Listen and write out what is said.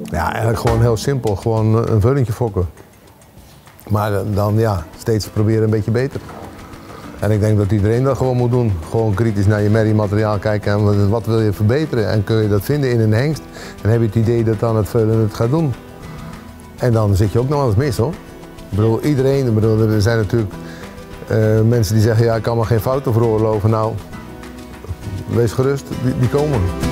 Ja, eigenlijk gewoon heel simpel. Gewoon een vullingje fokken. Maar dan ja, steeds proberen een beetje beter. En ik denk dat iedereen dat gewoon moet doen. Gewoon kritisch naar je merriemateriaal kijken en wat wil je verbeteren. En kun je dat vinden in een hengst. En heb je het idee dat dan het vullen het gaat doen. En dan zit je ook nog wel eens mis hoor. Ik bedoel, iedereen, er zijn natuurlijk mensen die zeggen ja, ik kan me geen fouten veroorloven. Nou, wees gerust, die komen.